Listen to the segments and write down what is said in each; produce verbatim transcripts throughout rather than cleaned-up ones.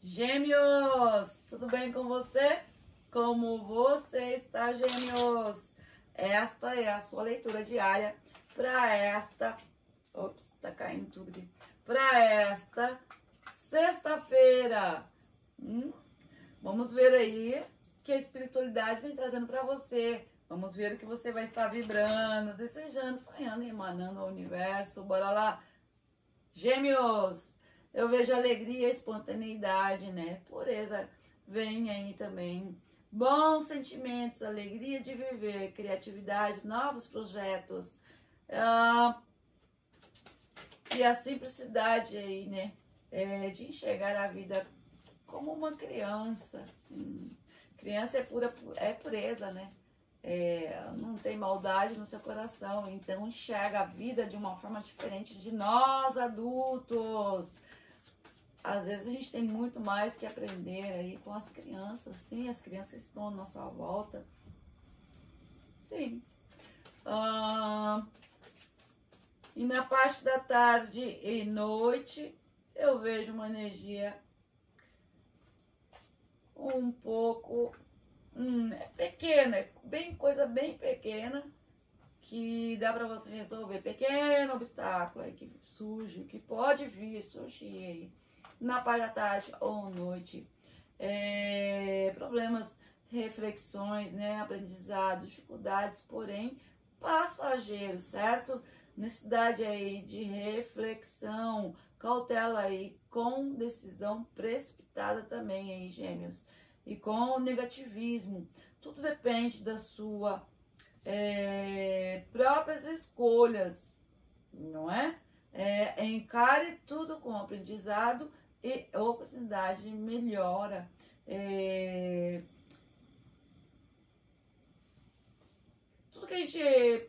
Gêmeos, tudo bem com você? Como você está, Gêmeos? Esta é a sua leitura diária para esta... Ops, tá caindo tudo aqui. Para esta sexta-feira. Hum? Vamos ver aí o que a espiritualidade vem trazendo para você. Vamos ver o que você vai estar vibrando, desejando, sonhando, emanando ao universo. Bora lá. Gêmeos, eu vejo alegria, espontaneidade, né? Pureza vem aí também. Bons sentimentos, alegria de viver, criatividade, novos projetos. Ah, e a simplicidade aí, né? É, de enxergar a vida como uma criança. Hum, criança é pura, é pureza, né? É, não tem maldade no seu coração, então enxerga a vida de uma forma diferente de nós adultos. Às vezes a gente tem muito mais que aprender aí com as crianças, sim, as crianças estão à nossa volta, sim. Ah, e na parte da tarde e noite eu vejo uma energia um pouco hum, é pequena, é bem coisa bem pequena que dá para você resolver, pequeno obstáculo aí que surge, que pode vir surgir aí na parte da tarde ou noite, é, problemas, reflexões, né, aprendizado, dificuldades, porém passageiros, certo? Necessidade aí de reflexão, cautela aí com decisão precipitada também aí, Gêmeos, e com negativismo. Tudo depende da sua é, próprias escolhas, não é? é? Encare tudo com aprendizado e oportunidade de melhora. É, tudo que a gente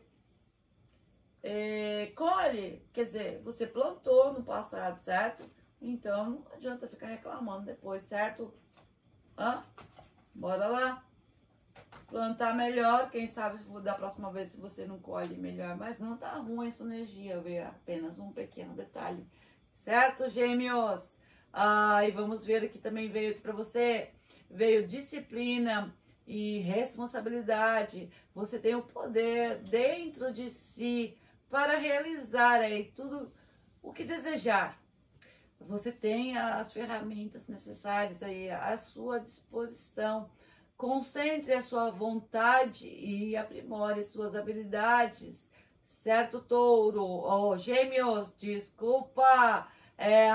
é, colhe, quer dizer, você plantou no passado, certo? Então não adianta ficar reclamando depois, certo? Hã? Bora lá. Plantar melhor, quem sabe da próxima vez se você não colhe melhor, mas não tá ruim essa energia, ver apenas um pequeno detalhe, certo, Gêmeos? Ah, e vamos ver aqui também veio aqui para você, veio disciplina e responsabilidade. Você tem o poder dentro de si para realizar aí tudo o que desejar. Você tem as ferramentas necessárias aí à sua disposição. Concentre a sua vontade e aprimore suas habilidades, certo, Touro? Oh, Gêmeos, desculpa. É,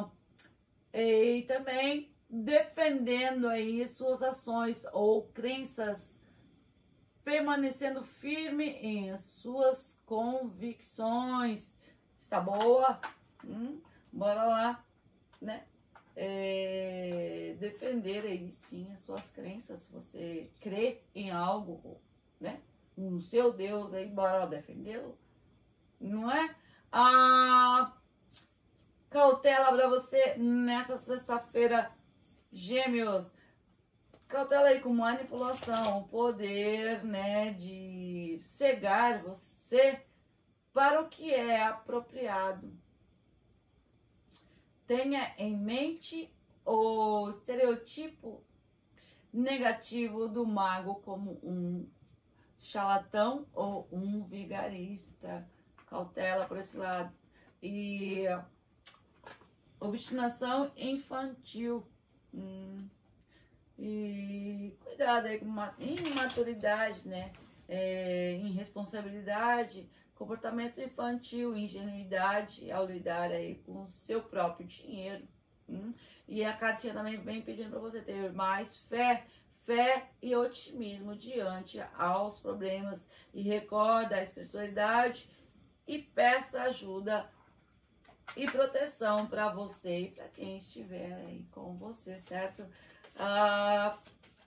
e também defendendo aí suas ações ou crenças, permanecendo firme em suas convicções. Está boa? Hum, bora lá, né? É, defender aí sim as suas crenças, se você crê em algo, né? No seu Deus aí, bora lá defendê-lo, não é? Ah, cautela para você nessa sexta-feira, Gêmeos. Cautela aí com manipulação, o poder, né, de cegar você para o que é apropriado. Tenha em mente o estereotipo negativo do mago como um charlatão ou um vigarista. Cautela por esse lado. E obstinação infantil. Hum, e cuidado aí com imaturidade, né? É, irresponsabilidade, comportamento infantil, ingenuidade ao lidar aí com o seu próprio dinheiro. Hum? E a cartinha também vem pedindo para você ter mais fé, fé e otimismo diante aos problemas. E recorda a espiritualidade e peça ajuda e proteção para você e para quem estiver aí com você, certo? Ah,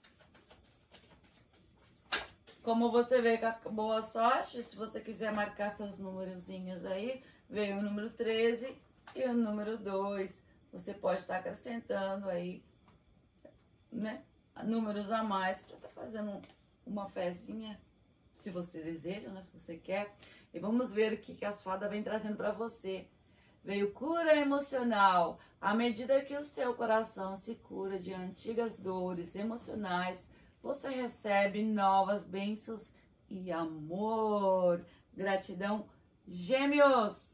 como você vê com boa sorte, se você quiser marcar seus númerozinhos aí, veio o número treze e o número dois. Você pode estar acrescentando aí, né, números a mais para estar tá fazendo uma fezinha, se você deseja, né, se você quer. E vamos ver o que, que as fadas vêm trazendo para você. Veio cura emocional. À medida que o seu coração se cura de antigas dores emocionais, você recebe novas bênçãos e amor. Gratidão, Gêmeos!